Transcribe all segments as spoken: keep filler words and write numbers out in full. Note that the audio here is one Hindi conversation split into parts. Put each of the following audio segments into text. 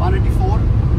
one eighty-four.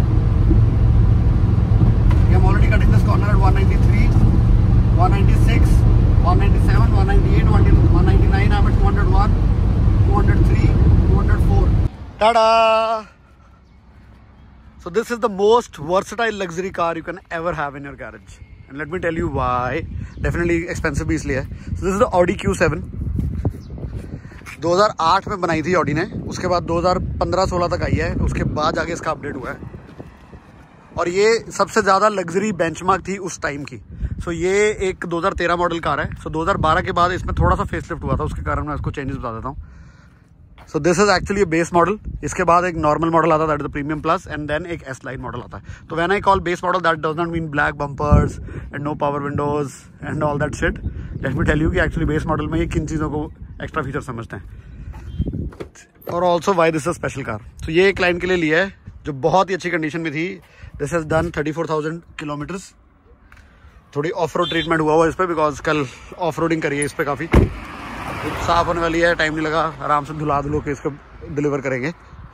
I'm already cutting this corner at one ninety-three, one ninety-six, one ninety-seven, one ninety-eight, one ninety-nine. I'm at two oh one, two oh three, two oh four. Ta-da! So this is the most versatile luxury car you can ever have in your garage. And let me tell you why. Definitely expensive भी इसलिए है. So this is the Audi Q seven. दो हज़ार आठ में बनाई थी ऑडी ने, उसके बाद दो हज़ार पंद्रह सोलह तक आई है, उसके बाद जाके इसका अपडेट हुआ है. और ये सबसे ज़्यादा लग्जरी बेंचमार्क थी उस टाइम की. सो so ये एक दो हज़ार तेरह मॉडल कार है. सो so दो हज़ार बारह के बाद इसमें थोड़ा सा फेसलिफ्ट हुआ था, उसके कारण मैं इसको चेंजेस बता देता हूँ. So this is actually base model. इसके बाद एक नॉर्मल मॉडल आता है, that is the premium plus, and then एक एस लाइन मॉडल आता है. तो when I call base model, that does not mean black bumpers and no power windows and all that shit. Let me tell you कि एक्चुअली बेस मॉडल में ये किन चीज़ों को एक्स्ट्रा फीचर समझते हैं, और also why this is special car. तो ये एक क्लाइंट के लिए लिया है जो बहुत ही अच्छी कंडीशन में थी. This has done thirty four thousand kilometres. थोड़ी ऑफ रोड ट्रीटमेंट हुआ हुआ इस पर, बिकॉज कल ऑफ रोडिंग करी है इस पर काफ़ी. साफ होने वाली है, टाइम नहीं लगा, आराम से धुला धुलो के इसको डिलीवर करेंगे.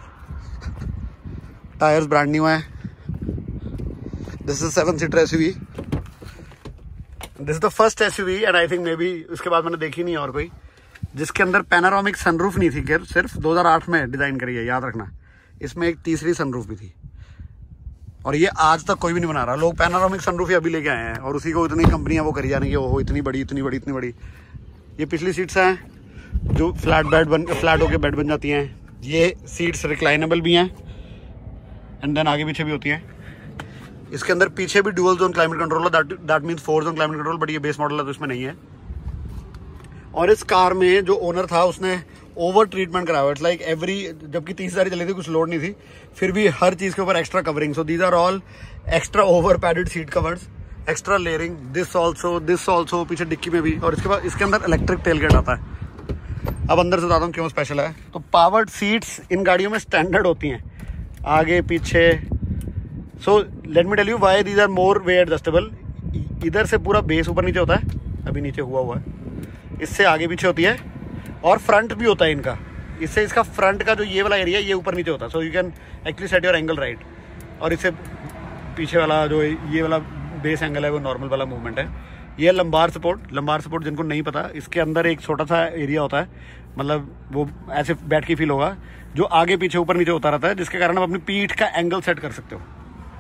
टायर्स ब्रांड न्यू है. This is seven seater SUV. This is the first SUV and I think maybe उसके बाद मैंने देखी नहीं और कोई जिसके अंदर पैनारोमिक सनरूफ नहीं थी. खैर सिर्फ दो हज़ार आठ में डिजाइन करी है, याद रखना. इसमें एक तीसरी सनरूफ भी थी, और ये आज तक कोई भी नहीं बना रहा. लोग पैनारोमिक सनरूफ ही अभी लेके आए हैं, और उसी को इतनी कंपनियां वो करी जाने की, ओहो इतनी बड़ी इतनी बड़ी इतनी बड़ी. ये पिछली सीट्स हैं जो फ्लैट बेड बन फ्लैट होके बेड बन जाती हैं. ये सीट्स रिक्लाइनेबल भी हैं, एंड देन आगे पीछे भी होती हैं. इसके अंदर पीछे भी डुअल जोन क्लाइमेट कंट्रोल है, that that means four zone climate control, but ये बेस मॉडल है तो इसमें नहीं है. और इस कार में जो ओनर था उसने ओवर ट्रीटमेंट कराया. इट्स लाइक एवरी, जबकि तीस हज़ार चली थी, कुछ लोड नहीं थी, फिर भी हर चीज़ के ऊपर extra covering. So these are all extra over padded seat covers, extra layering, this also this also पीछे डिक्की में भी. और इसके बाद इसके अंदर इलेक्ट्रिक टेलगेट आता है. अब अंदर से बताता हूँ क्यों स्पेशल है. तो पावर्ड सीट्स इन गाड़ियों में स्टैंडर्ड होती हैं, आगे पीछे. So let me tell you why these are more way adjustable. इधर से पूरा बेस ऊपर नीचे होता है, अभी नीचे हुआ हुआ है. इससे आगे पीछे होती है, और फ्रंट भी होता है इनका. इससे इसका फ्रंट का जो ये वाला एरिया ये ऊपर नीचे होता है. So you can actually set your angle right. और इससे पीछे वाला जो ये वाला बेस एंगल है वो नॉर्मल वाला मूवमेंट है. ये लंबार सपोर्ट. लंबार सपोर्ट जिनको नहीं पता, इसके अंदर एक छोटा सा एरिया होता है, मतलब वो ऐसे बैठ के फील होगा, जो आगे पीछे ऊपर नीचे होता रहता है, जिसके कारण आप अपनी पीठ का एंगल सेट कर सकते हो.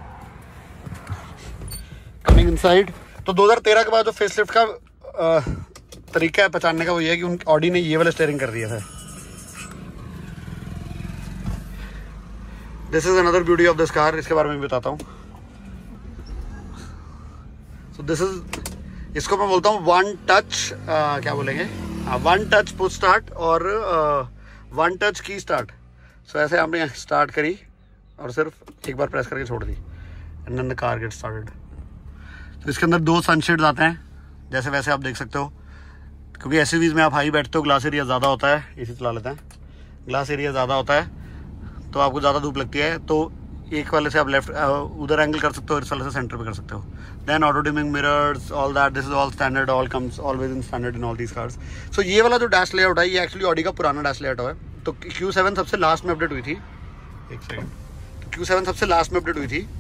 कमिंग इनसाइड, तो दो हज़ार तेरह के बाद जो फेसलिफ्ट का आ, तरीका है पहचानने का वो ये है कि उन ऑडी ने ये वाला स्टीयरिंग कर दिया था. This is another beauty of this car. इसके बारे में भी बताता हूँ. सो दिस इज, इसको मैं बोलता हूँ वन टच, क्या बोलेंगे, वन टच पुश स्टार्ट और one touch key start. So ऐसे आपने स्टार्ट करी और सिर्फ एक बार प्रेस करके छोड़ दी, and then the car get started. तो इसके अंदर दो सनशेड्स आते हैं, जैसे वैसे आप देख सकते हो. क्योंकि एसयूवीज में आप हाई बैठते हो, ग्लास एरिया ज़्यादा होता है. इसी चला लेते हैं. ग्लास एरिया ज़्यादा होता है तो आपको ज़्यादा धूप लगती है, तो एक वाले से आप लेफ्ट उधर एंगल कर सकते हो, इस वाले से सेंटर पे कर सकते हो. Then auto dimming mirrors, all that, this is all standard, all comes always in standard in all these cars. सो ये वाला जो डैश लेआउट है, ये एक्चुअली ऑडी का पुराना डैश लेआउट है. तो क्यू सेवन सबसे लास्ट में अपडेट हुई थी. एक सेकंड. तो क्यू सेवन सबसे लास्ट में अपडेट हुई थी,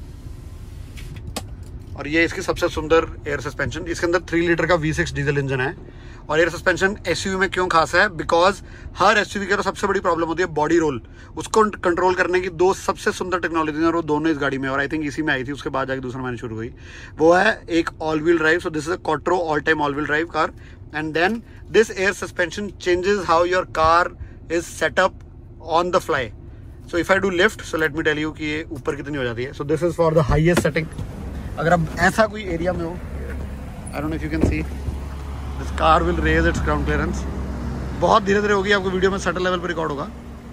और ये इसकी सबसे सुंदर एयर सस्पेंशन. इसके अंदर थ्री लीटर का वी सिक्स डीजल इंजन है. और एयर सस्पेंशन एसयूवी में क्यों खास है, बिकॉज हर एसयूवी की तो सबसे बड़ी प्रॉब्लम होती है बॉडी रोल. उसको कंट्रोल करने की दो सबसे सुंदर टेक्नोलॉजी है, और वो दोनों इस गाड़ी में, और आई थिंक इसी में आई थी. उसके बाद जाके दूसरा मैंने शुरू हुई. वो है एक all wheel drive. So this is a quattro all time all wheel drive car, and then this air suspension changes how your car is setup on the fly. So if I do lift, so let me tell you कि ये ऊपर कितनी हो जाती है. So this is for the highest setting. अगर आप ऐसा कोई एरिया में हो, I don't know if you can C, this car will raise its ground clearance. बहुत धीरे धीरे होगी, आपको वीडियो में सटल लेवल पर रिकॉर्ड होगा.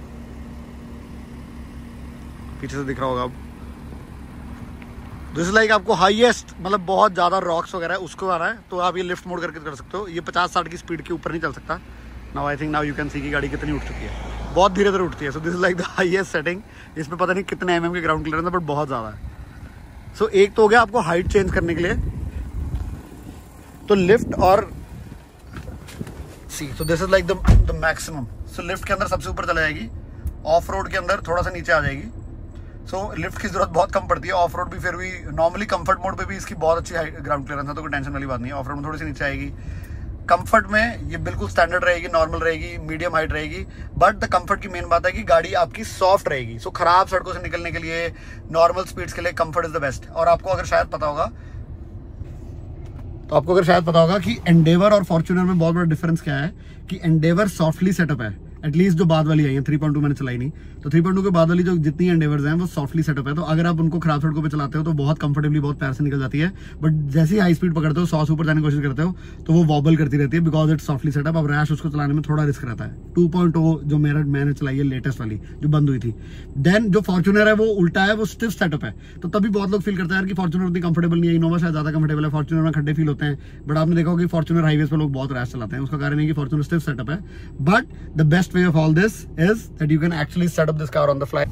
पीछे से दिख रहा होगा अब. दिस इज लाइक आपको हाईएस्ट, मतलब बहुत ज़्यादा रॉक्स वगैरह है उसको आ रहा है, तो आप ये लिफ्ट मोड करके कर सकते हो. ये पचास साठ की स्पीड के ऊपर नहीं चल सकता. Now I think now you can see की गाड़ी कितनी उठ चुकी है. बहुत धीरे धीरे उठती है. So this is like the highest setting. इसमें पता नहीं कितने एम एम के ग्राउंड क्लियरेंस है, बट बहुत ज़्यादा है. सो so, एक तो हो गया आपको हाइट चेंज करने के लिए. तो लिफ्ट और सी, तो this is like the the maximum. So lift के अंदर सबसे ऊपर चला जाएगी, ऑफ रोड के अंदर थोड़ा सा नीचे आ जाएगी, सो लिफ्ट की जरूरत बहुत कम पड़ती है। ऑफ रोड भी फिर भी नॉर्मली कंफर्ट मोड पे भी इसकी बहुत अच्छी ग्राउंड क्लियरेंस है, तो कोई टेंशन वाली बात नहीं है। ऑफ रोड में थोड़ी सी नीचे आएगी। कंफर्ट में ये बिल्कुल स्टैंडर्ड रहेगी, नॉर्मल रहेगी, मीडियम हाइट रहेगी। बट द कंफर्ट की मेन बात है कि गाड़ी आपकी सॉफ्ट रहेगी। सो खराब सड़कों से निकलने के लिए, नॉर्मल स्पीड्स के लिए कंफर्ट इज द बेस्ट। और आपको अगर शायद पता होगा तो आपको अगर शायद पता होगा कि एंडेवर और फॉर्च्यूनर में बहुत बड़ा डिफरेंस क्या है कि एंडेवर सॉफ्टली सेटअप है, एटलीस्ट जो बाद वाली आई है। थ्री पॉइंट टू मैंने चलाई नहीं, तो थ्री पॉइंट टू के बाद वाली जो जितनी एंडेवर्स हैं वो सॉफ्टली सेटअप है। तो अगर आप उनको खराब सड़कों पे चलाते हो तो बहुत कंफर्टेबली, बहुत प्यार से निकल जाती है। बट जैसे ही हाई स्पीड पकड़ते हो, सौ से ऊपर जाने की कोशिश करते हो, तो वो वॉबल करती रहती है, बिकॉज इट्स सॉफ्टली सेटअप। अब रैश उसको चलाने में थोड़ा रिस्क रहता है। टू पॉइंट ओ जो मेरा मैंने चलाई है लेटेस्ट वाली, जो बंद हुई थी। देन जो फॉर्च्यूनर है वो उल्टा है, वो स्टिफ सेटअप है। तो तभी बहुत लोग फील करते हैं कि फॉर्च्यूनर उतनी कंफर्टेबल नहीं है, इनोवा शायद ज्यादा कंफर्टेबल है। फॉर्च्यूनर में खड्डे फील होते हैं, बट आपने देखा होगा कि फॉर्च्यूनर हाईवेज पर लोग बहुत रैश चलाते हैं। उसका कारण है कि फॉर्च्यूनर स्टिफ सेटअप है। But the best way of all this is that you can actually set up this car on the fly.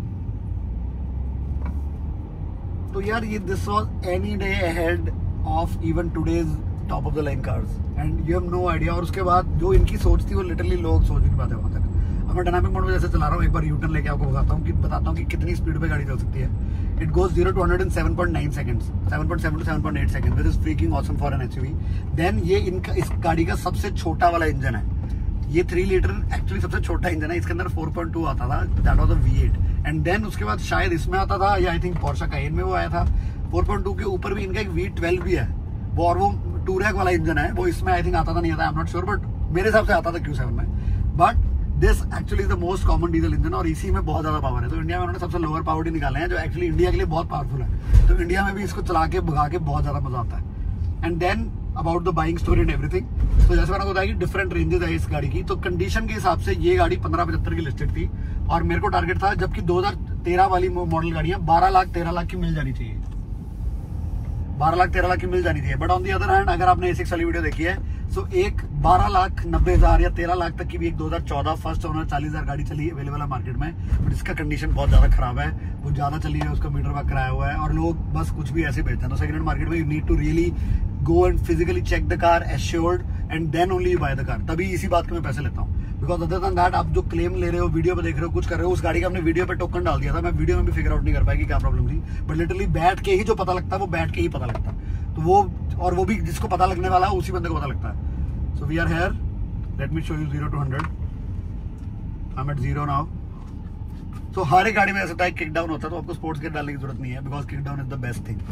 तो यार ये this was any day ahead of even today's top of the line cars and you have no idea। और उसके बाद जो इनकी सोच थी वो लिटरली लोग सोच नहीं पाते वहां तक। अब मैं डायनामिक मोड में जैसे चला रहा हूँ, एक बार यूटर्न लेके आपको बताता हूँ कि बताता हूँ कि कितनी स्पीड पे गाड़ी चल सकती है। It goes zero to hundred in seven point nine seconds, seven point seven to seven point eight seconds, which is freaking awesome for an SUV. देन ये इनका इस गाड़ी का सबसे छोटा वाला इंजन है। ये थ्री लीटर एक्चुअली सबसे छोटा इंजन है। इसके अंदर फोर पॉइंट टू आता था, that was a V eight. And then उसके बाद शायद इसमें आता था, या आई थिंक पोर्शा कायन में वो आया था। फोर पॉइंट टू के ऊपर भी इनका एक वी ट्वेल्व भी है, वो और वो टूरैक वाला इंजन है। वो इसमें आई थिंक आता था, नहीं आता, I am not sure, but मेरे हिसाब से आता था क्यू सेवन में। But this actually is the most common diesel engine और इसी में बहुत ज्यादा पावर है। तो इंडिया में उन्होंने सबसे लोअर पावर निकाले हैं, जो एक्चुअली इंडिया के लिए बहुत पावरफुल है। तो इंडिया में भी इसको चला के भगा के बहुत ज्यादा मजा आता है। And then about the buying story and everything, तो जैसे मैंने बताया कि डिफरेंट रेंजेस है इस गाड़ी की। तो कंडीशन के हिसाब से ये गाड़ी पंद्रह पचहत्तर की लिस्टेड थी और मेरे को टारगेट था, जबकि दो हज़ार तेरह वाली मॉडल गाड़ियां बारह लाख तेरह लाख की मिल जानी चाहिए, बारह लाख तेरह लाख की मिल जानी चाहिए। But on the other hand अगर आपने ए सिक्स वाली वीडियो देखी है, सो एक बारह लाख नब्बे हजार या तेरह लाख तक की भी एक दो हजार चौदह फर्स्ट ओनर चालीस हजार गाड़ी चली अवेलेबल है मार्केट में। बट इसका कंडीशन बहुत ज्यादा खराब है, वो ज्यादा चली है, उसका मीटर वर्क कराया हुआ है और लोग बस कुछ भी ऐसे बेचते हैं। तो सेकंड हैंड मार्केट में you need to really go and physically check the car, assured, and then only you buy the car. तभी इसी बात के मैं पैसे लेता हूँ। बिकॉज अदर देन दैट आप जो क्लेम ले रहे हो, वीडियो पे देख रहे हो, कुछ कर रहे हो, उस गाड़ी का हमने वीडियो पे टोकन डाल दिया था। मैं वीडियो में भी फिगर आउट नहीं कर पाया कि क्या प्रॉब्लम थी, बट लिटरली बैठ के ही जो पता लगता है वो बैठ के ही पता लगता है। तो वो, और वो भी जिसको पता लगने वाला है उसी बंदे को पता लगता है। So we are here, let me show you zero to hundred. I am at zero now. सो हर एक गाड़ी में ऐसा होता है किक डाउन होता है, तो आपको स्पोर्ट्स गेयर डालने की जरूरत नहीं है, because kick down is the best thing.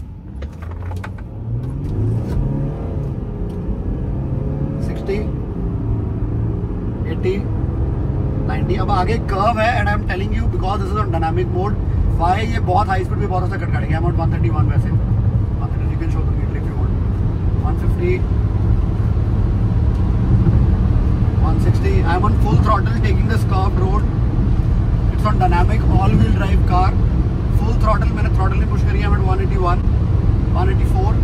Sixty, eighty, ninety. अब आगे कर्व है and I am telling you because this is on dynamic mode, why ये बहुत हाई स्पीड पे बहुत अच्छा कट काटेगा। I am on one thirty one वैसे, you can show the meter if you want. One fifty, one sixty. I am on full throttle taking this curved road. It's on dynamic all wheel drive car, full throttle. मैंने थ्रॉटल नहीं पुश करी है। I am at one eighty one, one eighty four.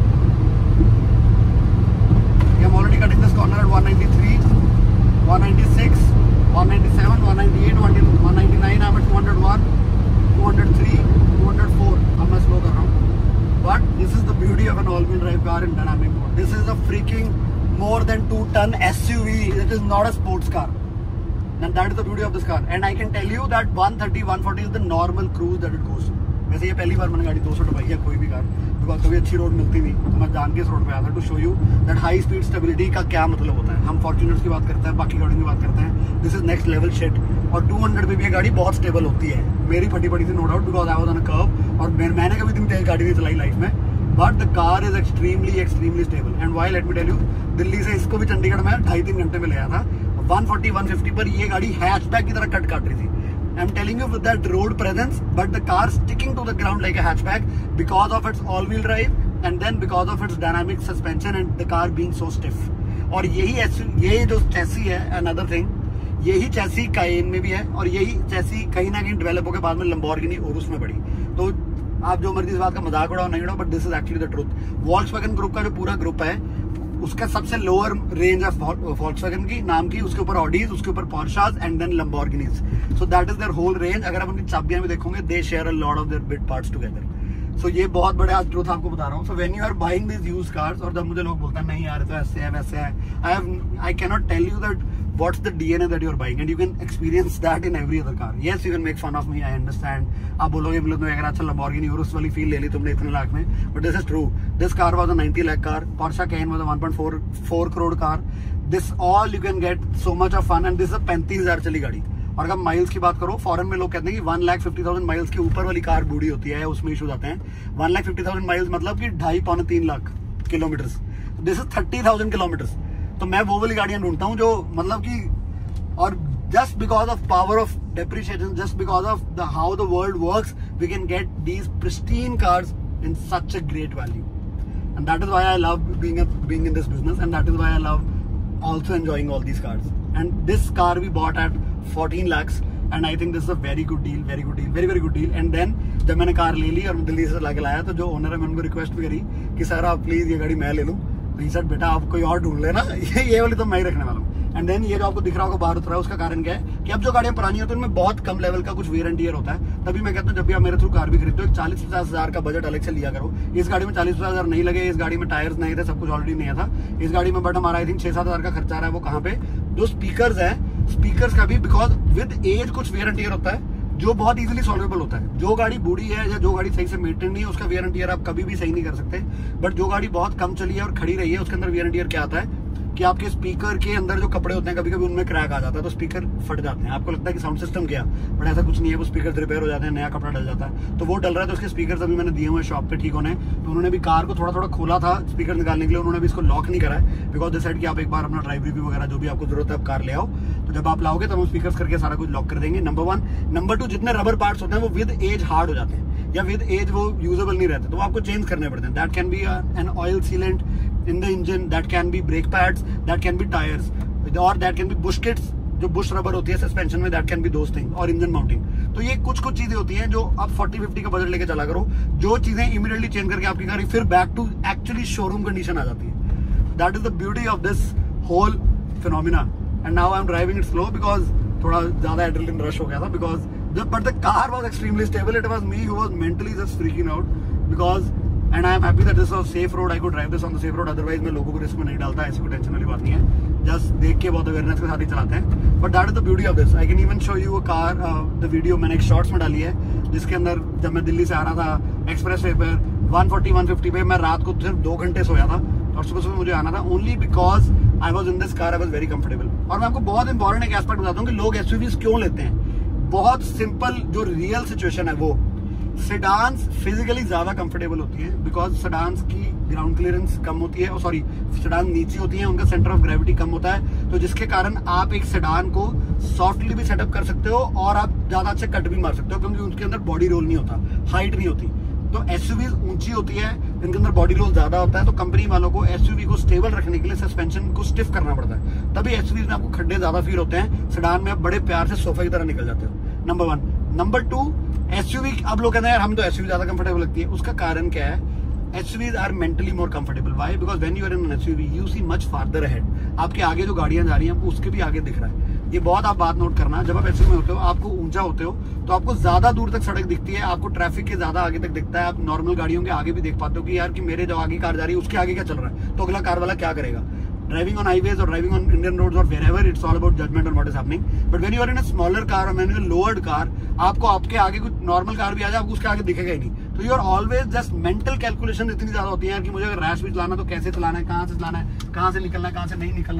I am already cutting this corner at one ninety-three, one ninety-six, one ninety-seven, one ninety-eight, one ninety-nine. I'm at two hundred one, two hundred three, two hundred four. अब मैं slow कर रहा हूँ। But this is the beauty of an all-wheel drive car in dynamic mode. This is a freaking more than two ton S U V. It is not a sports car. And that is the beauty of this car. And I can tell you that one thirty, one forty is the normal cruise that it goes. वैसे ये पहली बार मैंने गाड़ी दो सौ टपाई है कोई भी कार, बिकॉज कभी अच्छी रोड मिलती नहीं, तो मैं जान के इस रोड पे आया था to show you that high speed stability का क्या मतलब होता है। हम फॉर्च्यूनर्स की बात करते हैं, बाकी गाड़ियों की बात करते हैं, this is next level shit. और टू हंड्रेड पे भी ये गाड़ी बहुत स्टेबल होती है। मेरी फटी पड़ी थी no doubt, because I was on a curve और मैंने कभी दिन तेज गाड़ी नहीं चलाई लाइफ में। But the car is extremely extremely stable. And why let me tell you, Delhi से इसको भी चंडीगढ़ में ढाई तीन घंटे में ले आया था। वन फोर्टी, वन फिफ्टी पर ये गाड़ी हैचबैक की तरह कट काट रही थी। I'm telling you with that road presence, but the car sticking to the ground like a hatchback because of its all-wheel drive and then because of its dynamic suspension and the car being so stiff. और यही यही जो चैसी है, another thing, यही चैसी कायन में भी है और यही चैसी कहीं ना कहीं डेवलप होकर बाद में लंबोर्गिनी उरुस में बढ़ी। तो आप जो मर्जी इस बात का मजाक उड़ाओ नहीं उड़ाओ, but this is actually the truth. Volkswagen group का जो पूरा ग्रुप है उसका सबसे लोअर रेंज है वॉल्क्सवैगन की नाम की, उसके ऊपर ऑडीज, उसके ऊपर Porsches and then Lamborghinis. So that is their whole range. अगर आप उनकी चाबियां भी देखोगे, they share a lot of their bit parts together. सो ये बहुत बड़े आज ट्रूथ आपको बता रहा हूँ। So when you are buying this used cars, और जब मुझे लोग बोलते हैं नहीं यार तो ऐसे है वैसे है, I have I can not tell you that what's the D N A that you're buying, and you can experience that in every other car. Yes, you can make fun of me, I understand. आप बोलोगे मतलब तुम अगर अच्छा Lamborghini Urus वाली फील ले ली तुमने इतने लाख में, but this is true. This car was a ninety lakh car. Porsche Cayenne was a one point four crore car. This all you can get so much of fun, and this is a पैंतीस हजार चली गाड़ी. और अगर माइल्स की बात करो, फॉरेन में लोग कहते हैं कि one lakh fifty thousand miles के ऊपर वाली कार बूढ़ी होती है, उसमें इशूज आते हैं. One lakh fifty thousand miles मतलब कि ढाई पौने तीन lakh kilometres. This is thirty thousand kilometres. तो मैं वो वाली गाड़ियां ढूंढता हूँ जो मतलब कि, और just because of power of depreciation, just because of the how the world works, we can get these pristine cars in such a great value, and that is why I love being a, being in this business, and that is why I love also enjoying all these cars. And this car we bought at fourteen lakhs, and I think this is a very good deal, very good deal, very very good deal. And then जब मैंने कार ले ली और मैं दिल्ली से लाके लाया, तो जो ओनर है मैं उनको रिक्वेस्ट भी करी कि सर आप प्लीज ये गाड़ी मैं ले लूँ. नहीं सर बेटा आप कोई और ढूंढ लेना, ये ये वाली तो मैं ही रखने वाला हूँ. एंड देन ये जो आपको दिख रहा होगा बाहर उतरा है, उसका कारण क्या है कि अब जो गाड़ियां पुरानी होती है उनमें बहुत कम लेवल का कुछ वेयर एंड टियर होता है. तभी मैं कहता हूँ जब भी आप मेरे थ्रू कार भी खरीदते हो, एक चालीस पचास हजार का बजट अलग से लिया करो. इस गाड़ी में चालीस पचास हजार नहीं लगे, इस गाड़ी में टायर्स नहीं थे, सब कुछ ऑलरेडी नया था इस गाड़ी में, बट हमारा आई थिंक छह सात हजार का खर्चा आ रहा है. वो कहाँ पे, जो स्पीकर्स है, स्पीकर्स का भी बिकॉज विद एज कुछ वेयर एंड टियर होता है जो बहुत इजीली सॉल्वेबल होता है. जो गाड़ी बूढ़ी है या जो गाड़ी सही से मेंटेन नहीं है, उसका वेयर एंड टियर आप कभी भी सही नहीं कर सकते. बट जो गाड़ी बहुत कम चली है और खड़ी रही है, उसके अंदर वेयर एंड टियर क्या आता है कि आपके स्पीकर के अंदर जो कपड़े होते हैं कभी कभी उनमें क्रैक आ जाता है, तो स्पीकर फट जाते हैं. आपको लगता है कि साउंड सिस्टम गया, बट ऐसा कुछ नहीं है. वो स्पीकर रिपेयर हो जाते हैं, नया कपड़ा डल जाता है. तो वो डल रहा है, तो उसके स्पीकर अभी मैंने दिए हुए शॉप पे ठीक होने. तो उन्होंने भी कार को थोड़ा थोड़ा खोला था स्पीकर निकालने के लिए, उन्होंने भी इसको लॉक नहीं करा है, बिकॉज दे सेड कि आप एक बार अपना ड्राइव रिव्यू वगैरह जो भी आपको जरूरत है आप कार ले आओ. तो जब आप लाओगे तब हम स्पीकर करके सारा कुछ लॉक कर देंगे. Number one. नंबर टू, जितने रबर पार्ट्स होते हैं वो विद एज हार्ड हो जाते हैं या विद एज वो यूजेबल नहीं रहते, तो वो आपको चेंज करने पड़ते हैं. That can be an oil sealant in the engine, that can be brake pads, that can be tires, or that can be bush kits, जो बुश रबर होती है सस्पेंशन में, that can be those things, और इंजन माउंटिंग. तो ये कुछ कुछ चीजें होती हैं जो आप फोर्टी फिफ्टी का बजट लेके चला करो, जो चीजें इमीडिएटली चेंज करके आपकी गाड़ी फिर back to actually showroom condition आ जाती है. That is the beauty of this whole phenomena. And now I am driving it slow because थोड़ा ज्यादा एड्रेनलिन रश हो गया था, because but the car was extremely stable. It was me who was mentally just freaking out because, and I am happy that this was safe road. I could drive this on the safe road. Otherwise मैं लोगों को रिस्क में नहीं डालता. ऐसी कोई टेंशन वाली बात नहीं है. जस्ट देख के बहुत अवेयरनेस के साथ ही चलाते हैं. But that is the beauty of this. I can even show you a car, the video मैंने एक शॉर्ट्स में डाली है, जिसके अंदर जब मैं दिल्ली से आ रहा था एक्सप्रेस वे पर वन फोर्टी वन फिफ्टी पे, मैं रात को सिर्फ दो घंटे सोया था और सुबह सुबह मुझे आना था, only because I was in this car. I was very comfortable. और मैं आपको बहुत इंपॉर्टेंट एक एस्पेक्ट बताता हूँ कि लोग एसयूवीज क्यों लेते हैं. बहुत सिंपल जो रियल सिचुएशन है वो, सेडान्स फिजिकली ज्यादा कंफर्टेबल होती है बिकॉज सेडान्स की ग्राउंड क्लियरेंस कम होती है, सॉरी सेडान नीचे होती है, उनका सेंटर ऑफ ग्रेविटी कम होता है, तो जिसके कारण आप एक सेडान को सॉफ्टली भी सेटअप कर सकते हो और आप ज्यादा अच्छे कट भी मार सकते हो, क्योंकि उसके अंदर बॉडी रोल नहीं होता, हाइट नहीं होती. तो एसयूवी ऊंची होती है, इनके अंदर बॉडी रोल ज्यादा होता है, तो कंपनी वालों को एसयूवी को स्टेबल रखने के लिए सस्पेंशन को स्टिफ करना पड़ता है. तभी एसयूवी में आपको खड्डे ज्यादा फील होते हैं, सेडान में आप बड़े प्यार से सोफे की तरह निकल जाते हो. Number one. Number two, SUV, अब लोग कहते हैं यार हम तो एसयूवी ज्यादा कंफर्टेबल लगती है. उसका कारण क्या है? SUVs are mentally more comfortable. Why? Because when you are in an SUV you see much farther ahead. आपके आगे जो गाड़ियां जा रही हैं उसके भी आगे दिख रहा है. ये बहुत आप बात नोट करना, जब आप एसयूवी में होते हो, आपको ऊंचा होते हो तो आपको ज्यादा दूर तक सड़क दिखती है, आपको ट्रैफिक के ज्यादा आगे तक दिखता है. आप नॉर्मल गाड़ियों के आगे भी देख पाते हो कि यार कि मेरे जो आगे कार जा रही है उसके आगे क्या चल रहा है, तो अगला कार वाला क्या करेगा. Driving on highways or driving on Indian roads or wherever, it's all about judgment on what is happening. But when you are in a smaller car or when you are in a lowered car, आपको आपके आगे कुछ नॉर्मल कार भी आ जाए, आपको उसके आगे दिखेगा ही नहीं. तो you are always just mental calculation इतनी ज्यादा होती है यार कि मुझे अगर रैश भी चलाना तो कैसे चलाना है, कहाँ से चलाना है, कहाँ से निकलना है, कहाँ से नहीं निकलना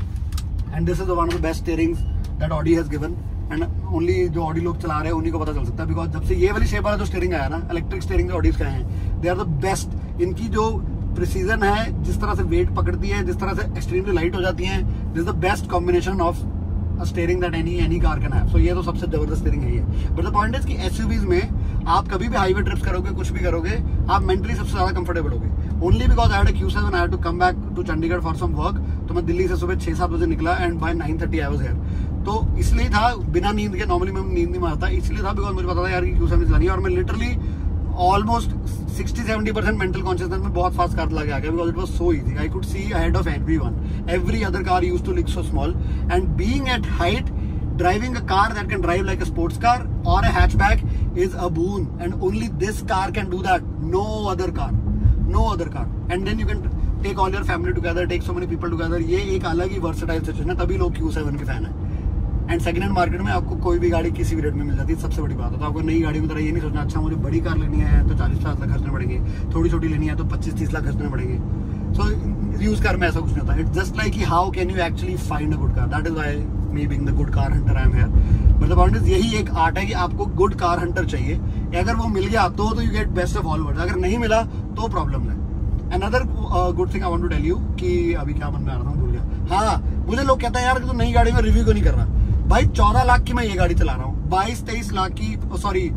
है. And this is one of the best steerings that Audi has given, and only जो ऑडी लोग चला रहे हैं उन्हीं को पता चल सकता है. बिकॉज जब से ये वाली शेप वाला जो स्टीयरिंग आया ना, इलेक्ट्रिक स्टीयरिंग जो ऑडीज का है, दे आर द बेस्ट. इनकी जो प्रिसीजन है, जिस तरह से वेट पकड़ती है, जिस तरह से एक्सट्रीमली लाइट हो जाती है, this is the best combination of steering that any any car can have. So ये तो सबसे जबरदस्त स्टीयरिंग है ये. बट द पॉइंट इज कि एसयूवीज में आप कभी भी हाईवे ट्रिप्स करोगे, कुछ भी करोगे, आप मेंटली सबसे ज्यादा कंफर्टेबल होगे. Only because I had a Q seven, I had to come back to Chandigarh for some work. तो मैं दिल्ली से सुबह छह सात बजे निकला and by nine thirty I was here. तो इसलिए था, बिना नींद के, नॉर्मली मैं नींद नहीं मारता, इसलिए था बिकॉज मुझे पता था यार कि क्यू सेवन चलानी है. और मैं literally almost sixty seventy percent mental consciousness में बहुत फास्ट कार चला के आ गया, because it was so easy. I could see ahead of everyone. Every other car used to look so small, and being at height, driving a car that can drive like a sports car or a hatchback is a boon, and only this car can do that. No other car, no other car. And then you can take all your family together, take so many people together, ये एक अलग ही वर्सेटाइल सिचुएशन है, तभी लोग क्यू सेवन के फैन है। एंड सेकंड हैंड मार्केट में आपको कोई भी गाड़ी किसी भी रेट में मिल जाती है, सबसे बड़ी बात है। तो आपको नई गाड़ी की तरह ये नहीं सोचना अच्छा मुझे बड़ी कार लेनी है तो चालीस पचास लाख खर्चने पड़ेंगे, थोड़ी छोटी लेनी है तो पच्चीस तीस लाख खर्चने पड़ेंगे। सो यूज कार में ऐसा कुछ नहीं होता। It's just like how can you actually find a good car, that is why me being the good car hunter I am here. But the point is यही एक आर्ट है कि आपको गुड कार हंटर चाहिए, अगर वो मिल गया तो तो you get best of all world, अगर नहीं मिला तो प्रॉब्लम है। Another good thing I want to tell you कि अभी क्या मन में आ रहा था भूल गया। हाँ, मुझे लोग कहते हैं यार कि तू नई गाड़ी में रिव्यू क्यों नहीं कर रहा। भाई चौदह लाख की मैं ये गाड़ी चला रहा हूँ, बाईस तेईस लाख की सॉरी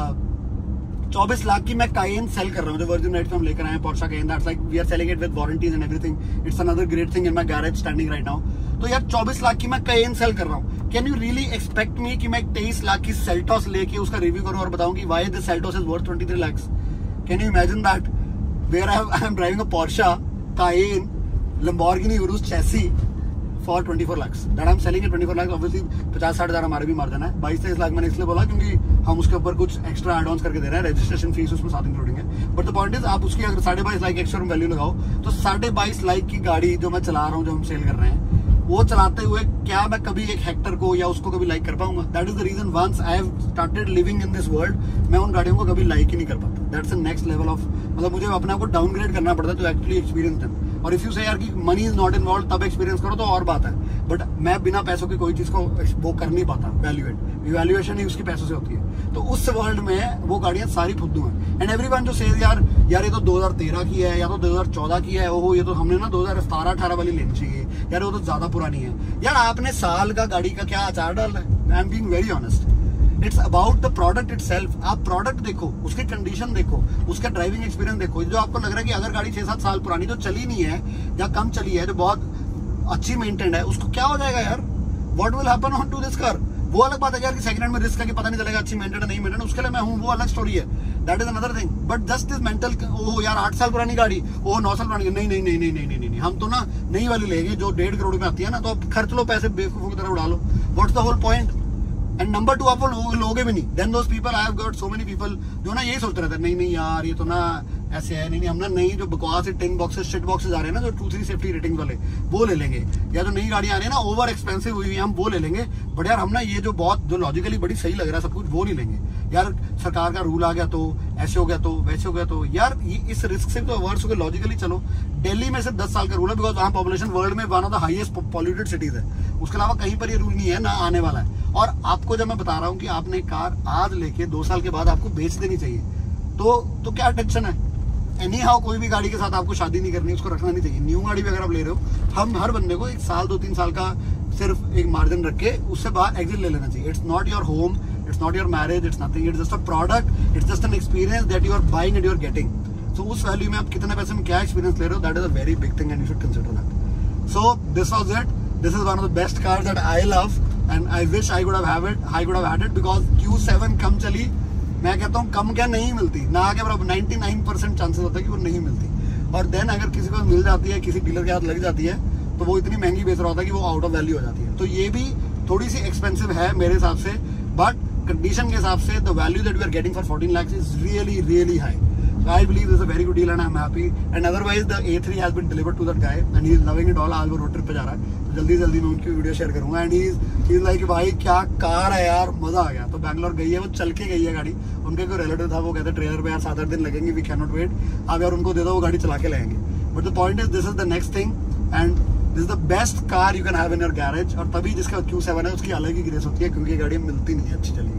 चौबीस लाख की मैं कायेन सेल कर रहा हूँ, जो वर्जिन राइट्स में हम लेकर आए हैं Porsche Cayenne, that's like we are selling it with warranties and everything. It's another great thing in my garage standing right now. तो यार चौबीस लाख की मैं कायेन सेल कर रहा हूँ, can you really expect me कि मैं तेईस लाख की सेल्टोस लेके उसका रिव्यू करूँ और बताऊं कि why this Seltos is worth twenty three lakhs? Can you imagine that where I am driving a Porsche Cayenne Lamborghini Urus chassis for twenty four lakhs that I am selling twenty four lakhs। Obviously पचास साठ हजार हमारे भी मार्जिन है, बाईस तेईस लाख मैंने इसलिए बोला क्योंकि हम उसके ऊपर कुछ एक्स्ट्रा एड ऑन्स करके दे रहे हैं, रजिस्ट्रेशन फीस उसमें साथ इंक्लूडिंग है। बट द पॉइंट इज आप उसकी अगर साढ़े बाईस लाख एक्स्ट्रा वैल्यू लगाओ तो साढ़े बाईस लाख की गाड़ी जो मैं चला रहा हूँ, जो हम सेल कर रहे हैं, वो चलाते हुए क्या मैं कभी एक हेक्टर को या उसको कभी लाइक कर पाऊंगा? That is the reason once I have started living in this world, मैं उन गाड़ियों को कभी लाइक ही नहीं कर पाता। That's the next level of, मतलब मुझे अपने आप को डाउनग्रेड करना पड़ता है टू एक्चुअली एक्सपीरियंस देम। और इफ यू से यार कि मनी इज नॉट इन्वॉल्व तब एक्सपीरियंस करो तो और बात है, बट मैं बिना पैसों की कोई चीज को वो कर नहीं पाता। वैल्यूएट इवैल्यूएशन ही उसकी पैसों से होती है। तो उस वर्ल्ड में वो गाड़ियां सारी फुद्दू हैं। एंड एवरीवन जो सेज यार यार ये तो दो हज़ार तेरह की है या तो दो हज़ार चौदह की है, ओहो ये तो हमने ना दो हज़ार सतारह अठारह वाली लेनी चाहिए यार, वो तो ज्यादा पुरानी है। यार आपने साल का गाड़ी का क्या अचार डाला है? I am being very honest, it's about the product itself. आप प्रोडक्ट देखो, उसकी कंडीशन देखो, उसका ड्राइविंग एक्सपीरियंस देखो। जो आपको लग रहा है कि अगर गाड़ी छह सात साल पुरानी जो चली नहीं है या कम चली है, जो बहुत अच्छी मेंटेन्ड है, उसको क्या हो जाएगा यार? What will happen on to this car? वो अलग बात है यार कि सेकंड हैंड में रिस्क है कि पता नहीं चलेगा अच्छी मेंटेन नहीं मेंटेन, उसके लिए मैं हूँ, वो अलग स्टोरी है। That is another thing. But just is mental, oh यार आठ साल पुरानी गाड़ी, ओह नौ साल पुरानी, नहीं नहीं नहीं नहीं नहीं नहीं नहीं हम तो ना नई वाली लेंगे जो डेढ़ करोड़ में आती है ना, तो आप खर्च लो पैसे बेवकूफों की तरह उड़ा लो। What's the whole point? And number two आप लोगे भी नहीं। Then those people, I have got so many people जो ना यही सोचते रहते हैं, नहीं नहीं यार ये तो ना ऐसे है, नहीं नहीं हम ना नई जो बकवास टिन बॉक्सेस शिट बॉक्सेस आ रहे हैं ना, जो टू थ्री सेफ्टी रेटिंग्स वाले, वो ले लेंगे। या जो नई गाड़ियां आ रही है ना ओवर एक्सपेंसिव हुई हुई, हम वो ले लेंगे। बट यार हम ना ये जो बहुत जो लॉजिकली बड़ी सही लग रहा है सब कुछ, वो नहीं लेंगे। यार सरकार का रूल आ गया तो ऐसे हो गया तो वैसे हो गया तो, यार ये इस रिस्क से तो अवर्स होकर लॉजिकली चलो। दिल्ली में सिर्फ दस साल का रूल है बिकॉज वहाँ पॉपुलेशन वर्ल्ड में one of the highest polluted cities है। उसके अलावा कहीं पर ये रूल नहीं है, ना आने वाला है। और आपको जब मैं बता रहा हूँ कि आपने कार आज लेके दो साल के बाद आपको बेच देनी चाहिए, तो तो क्या टेंशन है? एनी हाउ कोई भी गाड़ी के साथ आपको शादी नहीं करनी, उसको रखना नहीं चाहिए। न्यू गाड़ी भी अगर आप ले रहे हो, हम हर बंदे को एक साल दो तीन साल का सिर्फ एक मार्जिन रख के उससे बाहर एग्जिट ले लेना चाहिए। It's not your home, it's not your marriage, it's nothing, it's just a product, it's just an experience that you are buying and you are getting. So उस वैल्यू में आप कितने पैसे में क्या एक्सपीरियंस ले रहे हो, that is a very big thing and you should consider that. So this was it, this is one of the best cars that I love and I wish I could have have it I could have had it because Q seven come चली, मैं कहता हूँ कम क्या नहीं मिलती ना, आगे बराबर निन्यानवे परसेंट चांसेस होता है कि वो नहीं मिलती। और देन अगर किसी को मिल जाती है, किसी डीलर के हाथ लग जाती है, तो वो इतनी महंगी बेच रहा होता है कि वो आउट ऑफ वैल्यू हो जाती है। तो ये भी थोड़ी सी एक्सपेंसिव है मेरे हिसाब से, बट कंडीशन के हिसाब से the value that we are getting for fourteen lakhs is really really high. I believe this is a very good deal and I'm happy. And otherwise the A three has been delivered to that guy and he is loving it all. आज वो रोड ट्रिप पे जा रहा है, तो जल्दी जल्दी मैं उनकी वीडियो शेयर करूंगा। एंड ही इज लाइक भाई क्या कार है यार, मजा आ गया। तो बैंगलोर गई है, वो चल के गई है गाड़ी। उनके कोई रिलेटिव था, वो कहते ट्रेलर पे यार सात आठ दिन लगेंगे, वी कैन नॉट वेट, आप यार उनको दे दो, वो गाड़ी चला के लाएंगे। But the point is this is the next thing and this is the best car you can have in your garage. और तभी जिसका क्यू सेवन है उसकी अलग ही ग्रेस होती है, क्योंकि गाड़ी मिलती नहीं है अच्छी चली।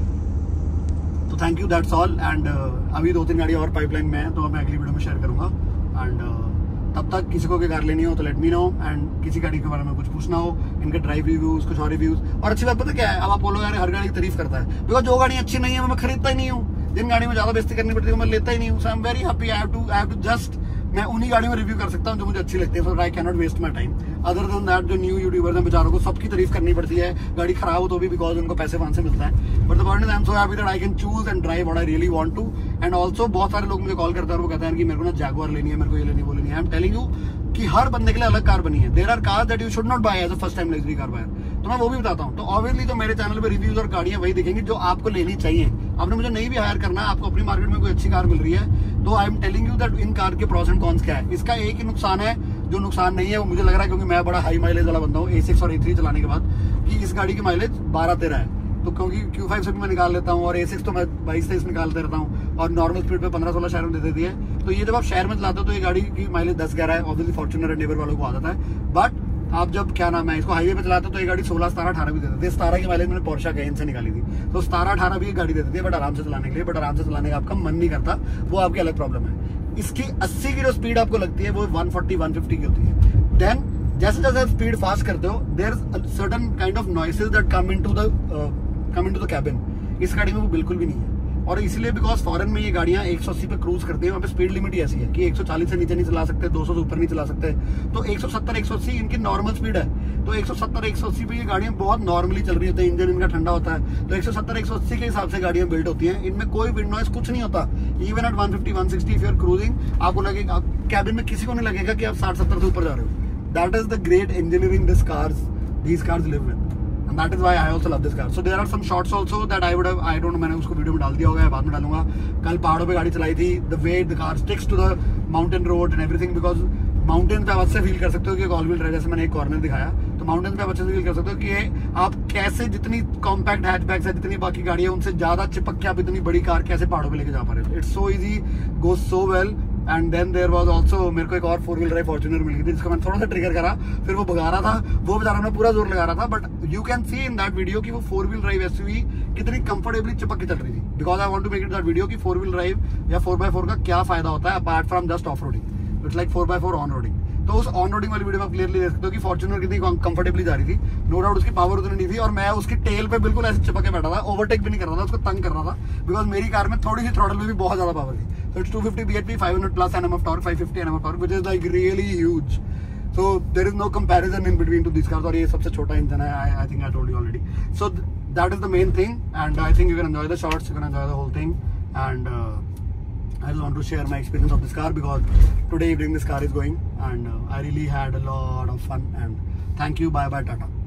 तो thank you, that's all. And अभी दो तीन गाड़ी और पाइपलाइन में है, तो मैं अगली वीडियो में शेयर करूंगा। एंड uh, तब तक किसी को भी कार लेनी हो तो लेट मी नो, एंड किसी गाड़ी के बारे में कुछ पूछना हो, इनके ड्राइव रिव्यूज, कुछ और रिव्यूज। और अच्छी बात पता क्या है, अब आप बोलोगे यार हर गाड़ी की तारीफ करता है, बिकॉज जो गाड़ी अच्छी नहीं है मैं खरीदता ही नहीं हूँ। जिन गाड़ी में ज्यादा बेइज्जती करनी पड़ती है मैं लेता ही नहीं हूँ। So I am very happy, I have to I have to just मैं उन्हीं गाड़ियों में रिव्यू कर सकता हूँ जो मुझे अच्छी लगती है। सो आई कैन नॉट वेस्ट माई टाइम। अदर देन दैट जो न्यू यूट्यूबर्स हैं बेचारों को सबकी तारीफ करनी पड़ती है, गाड़ी खराब हो तो भी, बिकॉज उनको पैसे वहां से मिलता है। But the point is I am so happy that I can choose and drive what I really want to. And also बहुत सारे लोग मुझे कॉल करते हैं और वो कहते हैं कि मेरे को ना जैगुआर लेनी है, मेरे को ये लेनी वो लेनी है। आई एम टेलिंग यू कि हर बंदे के लिए अलग कार बनी है। There are car that you should not buy as a first time luxury car buyer, तो मैं वो भी बताता हूँ। तो ऑब्वियसली तो मेरे चैनल पे रिव्यूज और गाड़ियां वही दिखेंगी जो आपको लेनी चाहिए। आपने मुझे नहीं भी हायर करना है, आपको अपनी मार्केट में कोई अच्छी कार मिल रही है, तो I am telling you that in car के प्रॉस एंड कॉन्स क्या है। इसका एक ही नुकसान है, जो नुकसान नहीं है वो मुझे लग रहा है क्योंकि मैं बड़ा हाई माइलेज वाला बंदा हूँ ए सिक्स और ए थ्री चलाने के बाद, कि इस गाड़ी की माइलेज बारह तेरह है। तो क्योंकि क्यू फाइव से भी मैं निकाल लेता हूँ और ए सिक्स तो मैं बाईस तेईस निकालते रहता हूँ और नॉर्मल स्पीड पे पंद्रह सोलह शहर में दे देती है। तो ये जब आप शहर में चलाते हो तो ये गाड़ी की माइलेज दस ग्यारह है। ऑब्वियसली फॉर्च्यूनर एंड नेवर वालों को आदत है, बट आप जब क्या नाम है इसको हाईवे पे चलाते हो तो ये गाड़ी सोलह सतारह अठारह भी दे देती है। सतारह की माइलेज मैंने पोर्शा कैयन से निकाली थी, तो सतारह अठारह भी गाड़ी दे देती है, बट आराम से चलाने के लिए। बट आराम से चलाने का आपका मन नहीं करता, वो आपकी अलग प्रॉब्लम है। इसकी अस्सी की जो स्पीड आपको लगती है वो वन फोर्टी वन फिफ्टी की होती है। देन जैसे जैसे आप स्पीड फास्ट करते हो there is certain kind of noises that come into the come into the cabin. इस गाड़ी में वो बिल्कुल भी नहीं है, और इसलिए बिकॉज फॉरेन में ये गाड़ियां एक सौ अस्सी पे क्रूज करती है, वहाँ पे स्पीड लिमिट ही ऐसी है कि एक सौ चालीस से नीचे नहीं चला सकते, दो सौ से ऊपर नहीं चला सकते। तो एक सौ सत्तर एक सौ अस्सी इनकी नॉर्मल स्पीड है। तो एक सौ सत्तर एक सौ अस्सी पे ये गाड़ियां बहुत नॉर्मली चल रही होती है, इंजन इनका ठंडा होता है। तो एक सौ सत्तर एक सौ अस्सी के हिसाब से गाड़ियां बिल्ड होती हैं, इनमें कोई विंड नॉइज कुछ नहीं होता। Even at one fifty one sixty if you are cruising, आपको लगेगा कैबिन में किसी को नहीं लगेगा कि आप साठ सत्तर से ऊपर जा रहे हो। That is the great engineering this cars these cars live with, and that is why I also love this car. So there are some shots also that I would have, I don't know, मैंने उसको वीडियो में डाल दिया होगा या बाद में डालूंगा। कल पहाड़ों पे गाड़ी चलाई थी, the way the car sticks to the mountain road and everything, because mountain पे आप अच्छे फील कर सकते हो कि ऑल व्हील ड्राइव, जैसे मैंने एक कॉर्नर दिखाया, तो माउंटेन पे आप अच्छे से फील कर सकते हो कि आप कैसे जितनी कॉम्पैक्ट हैचबैक्स है, जितनी बाकी गाड़ियां उनसे ज्यादा चिपक के आप इतनी बड़ी कार कैसे पहाड़ों पे लेके जा पा रहे हो। It's so easy, goes so well. And then there was also, मेरे को एक और फोर व्हील ड्राइव फॉर्च्यूनर मिल गई थी जिसको मैंने थोड़ा सा ट्रिगर करा, फिर वो भगा रहा था, वो बेचारा मैं पूरा जोर लगा रहा था, but you can see in that video कि वो फोर व्हील ड्राइव एसयूवी कितनी कंफर्टेबली चिपक के चल रही थी। Because I want to make it that video कि फोर व्हील ड्राइव या फोर बाय फोर का क्या फायदा होता है apart from just off roading. It's like four by four on roading. तो उस ऑन रोडिंग वाली वीडियो में आप क्लियरली देख सकते हो कि फॉर्च्यूनर कितनी कंफर्टेबली जा रही थी। नो डाउट उसकी पावर उतनी नहीं थी, और मैं उसकी टेल पे बिल्कुल ऐसे चिपक के बैठा था, ओवरटेक भी नहीं कर रहा था, उसको तंग कर रहा था, बिकॉज मेरी कार में थोड़ी सी थ्रॉटल में भी बहुत ज्यादा पावर थी। So it's two fifty B H P, five hundred plus N M of torque, five fifty N M of torque, which is like really huge. So there is no comparison in between to these cars. और ये सबसे छोटा इंजन है, I, I think I told you already. So th that is the main thing, and I think you can enjoy the shots, you can enjoy the whole thing, and uh, I just want to share my experience of this car because today evening this car is going, and uh, I really had a lot of fun. And thank you, bye bye, Tata.